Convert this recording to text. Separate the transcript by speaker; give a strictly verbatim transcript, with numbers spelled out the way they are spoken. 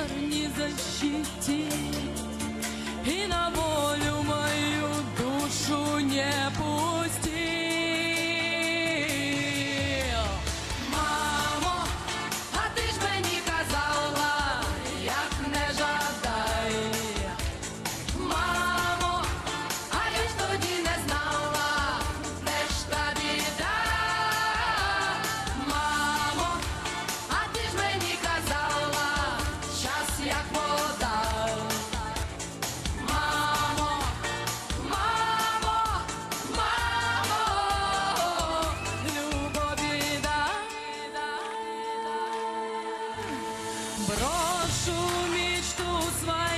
Speaker 1: верни защитить и на волю мою душу не пусти. Мамо, а ти ж мені казала, як не жадай. Мамо, а я ж тоді не знала, де ж та біда. Мамо, а ти ж мені казала, щас як вода. Мамо, мамо, мамо, любов біда. Брошу мечту свою.